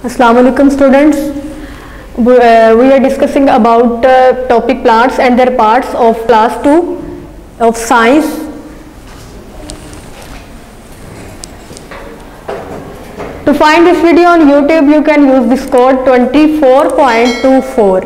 Assalamu alaikum students. We are discussing about topic plants and their parts of class 2 of science. To find this video on YouTube, you can use this code 24.24.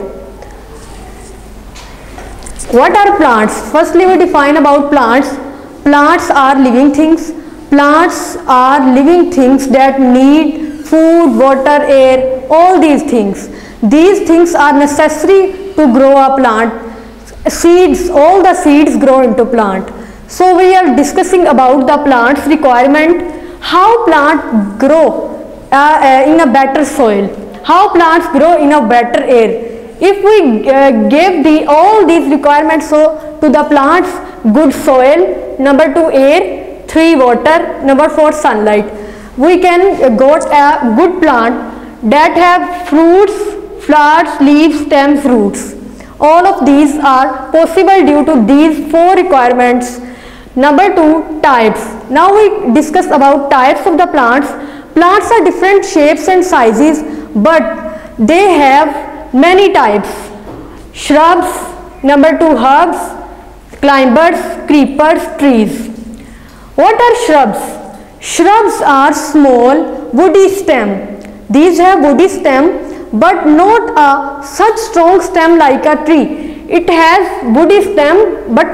What are plants? Firstly, we define about plants. Plants are living things. Plants are living things that need food, water, air, all these things. These things are necessary to grow a plant. Seeds, all the seeds grow into plant. So we are discussing about the plant's requirement, how plants grow in a better soil, how plants grow in a better air. If we give all these requirements to the plants, good soil, number 2 air, 3 water, number 4 sunlight, we can got a good plant that have fruits, flowers, leaves, stems, roots. All of these are possible due to these 4 requirements. Number 2, types. Now we discuss about types of the plants. Plants are different shapes and sizes, but they have many types. Shrubs, number 2 herbs, climbers, creepers, trees. What are shrubs? Shrubs are small woody stem. These have woody stem but not a such strong stem like a tree. It has woody stem but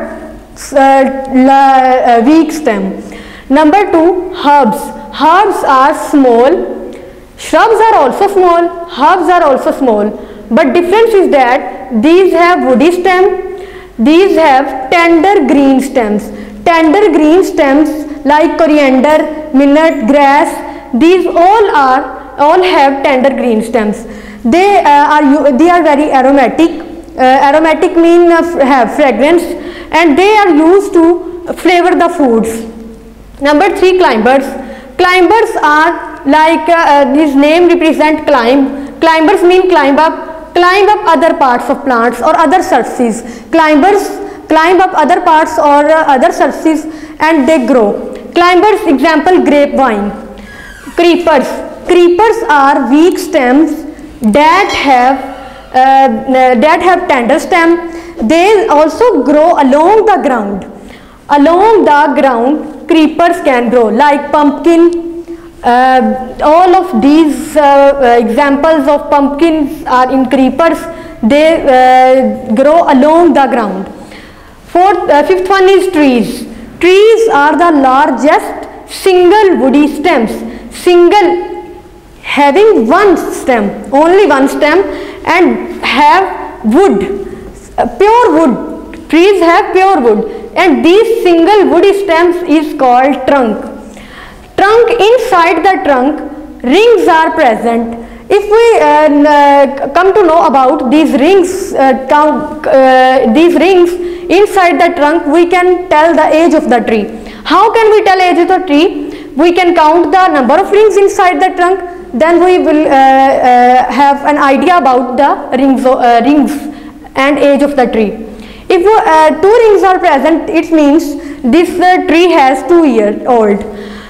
weak stem. Number 2, herbs. Herbs are small. Shrubs are also small. Herbs are also small. But difference is that these have woody stem. These have tender green stems. Tender green stems like coriander, millet, grass. These all have tender green stems. They are very aromatic. Aromatic mean have fragrance, and they are used to flavor the foods. Number 3, climbers. Climbers are like this name represent climb. Climbers mean climb up other parts of plants or other surfaces. Climbers climb up other parts or other surfaces and they grow. Climbers, example grapevine. Creepers. Creepers are weak stems that have tender stem. They also grow along the ground. Along the ground, creepers can grow like pumpkin. All of these examples of pumpkins are in creepers. They grow along the ground. Fifth one is trees. Trees are the largest single woody stems. Single, having one stem, only one stem, and have wood, pure wood. Trees have pure wood, and these single woody stems is called trunk. Trunk, inside the trunk, rings are present. If we come to know about these rings, inside the trunk, we can tell the age of the tree. How can we tell age of the tree? We can count the number of rings inside the trunk. Then we will have an idea about the rings and age of the tree. If 2 rings are present, it means this tree has 2 years old.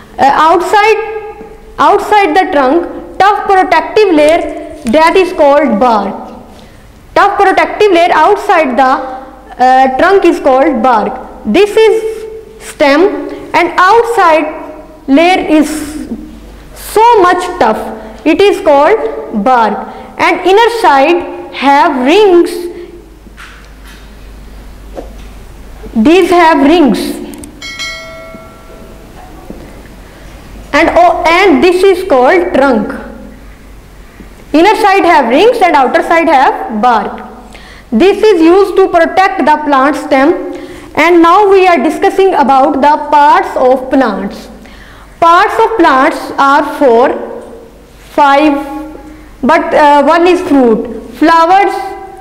Outside the trunk, tough protective layer that is called bark. Tough protective layer outside the trunk is called bark. This is stem, and outside layer is so much tough. It is called bark, and inner side have rings. These have rings, and this is called trunk. Inner side have rings and outer side have bark. This is used to protect the plant stem. And now we are discussing about the parts of plants. Parts of plants are 4, 5, but one is fruit. Flowers,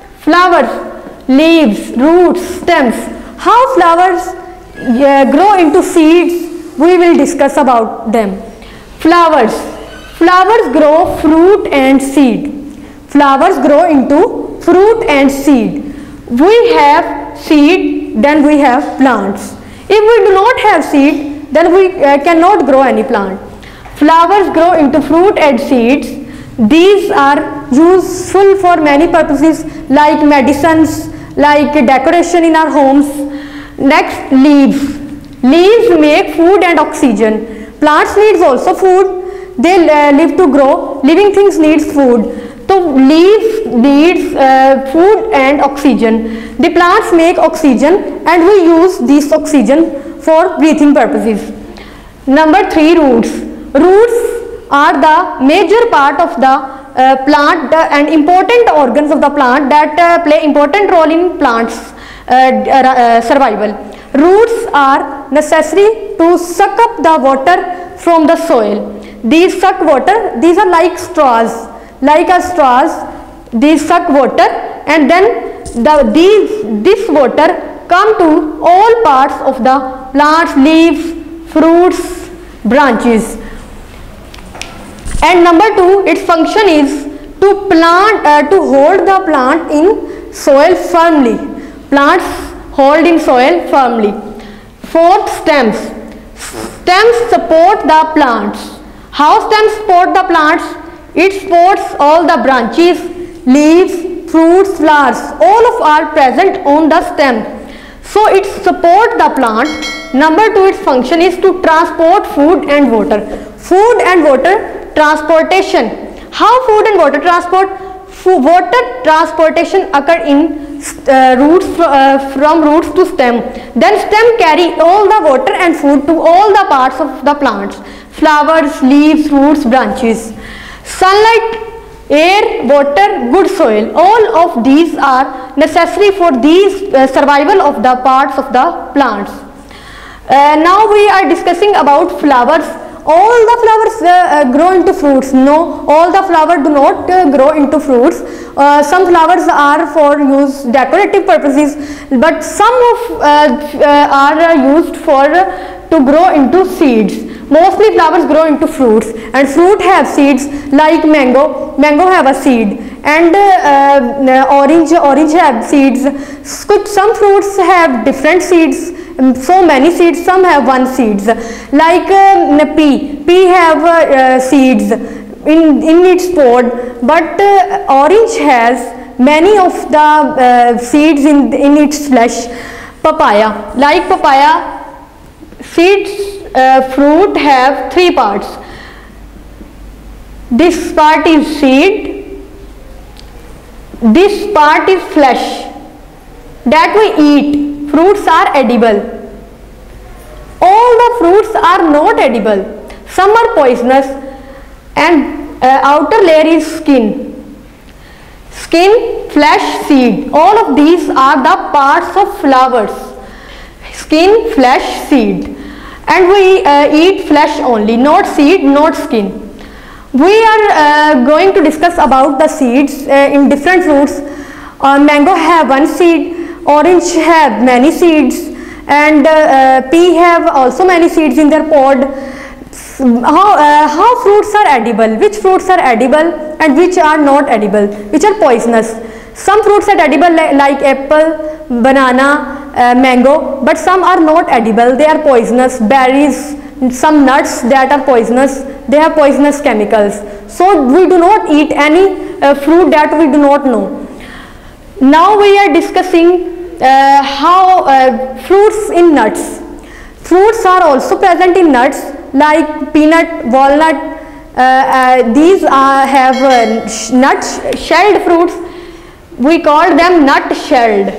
leaves, roots, stems. How flowers grow into seeds, we will discuss about them. Flowers grow fruit and seed. Flowers grow into fruit and seed. We have seed, then we have plants. If we do not have seed, then we cannot grow any plant. Flowers grow into fruit and seeds. These are useful for many purposes like medicines, like decoration in our homes. Next, leaves. Leaves make food and oxygen. Plants needs also food. They live to grow. Living things needs food. So leaves needs food and oxygen. The plants make oxygen and we use this oxygen for breathing purposes. Number 3, roots. Roots are the major part of the plant and important organs of the plant that play important role in plants survival. Roots are necessary to suck up the water from the soil. These suck water, these are like straws, these suck water, and then this water come to all parts of the plants, leaves, fruits, branches. And number 2, its function is to hold the plant in soil firmly. Plants hold in soil firmly. 4th, stems. Stems support the plants. How stems support the plants? It supports all the branches, leaves, fruits, flowers. All of are present on the stem. So it supports the plant. Number 2, its function is to transport food and water. Food and water transportation. How food and water transport? Water transportation occur in roots from roots to stem. Then stem carry all the water and food to all the parts of the plants. Flowers, leaves, roots, branches. Sunlight, air, water, good soil. All of these are necessary for these survival of the parts of the plants. Now we are discussing about flowers. All the flowers grow into fruits. No, all the flowers do not grow into fruits. Some flowers are for use decorative purposes, but some of are used for to grow into seeds. Mostly flowers grow into fruits, and fruit have seeds like mango. Mango have a seed, and orange have seeds. Some fruits have different seeds. So many seeds, some have one seeds, like pea have seeds in its pod, but orange has many of the seeds in its flesh. Papaya, like papaya, seeds fruit have 3 parts. This part is seed, this part is flesh that we eat. Fruits are edible. All the fruits are not edible. Some are poisonous, and outer layer is skin. Skin, flesh, seed. All of these are the parts of flowers. Skin, flesh, seed. And we eat flesh only, not seed, not skin. We are going to discuss about the seeds in different fruits. Mango have one seed. Orange have many seeds, and pea have also many seeds in their pod. How fruits are edible? Which fruits are edible and which are not edible? Which are poisonous? Some fruits are edible like apple, banana, mango, but some are not edible. They are poisonous. Berries, some nuts that are poisonous. They have poisonous chemicals. So we do not eat any fruit that we do not know. Now we are discussing how fruits in nuts. Fruits are also present in nuts like peanut, walnut. These have nut shelled fruits. We call them nut shelled.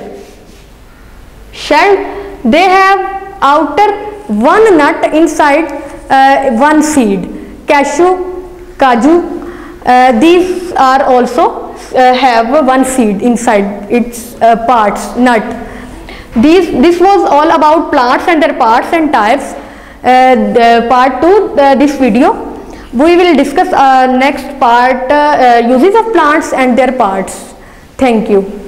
Shelled, they have outer one nut inside one seed. Cashew, kaju, these are also have one seed inside its parts, nut. This was all about plants and their parts and types. Part 2 this video. We will discuss next part uses of plants and their parts. Thank you.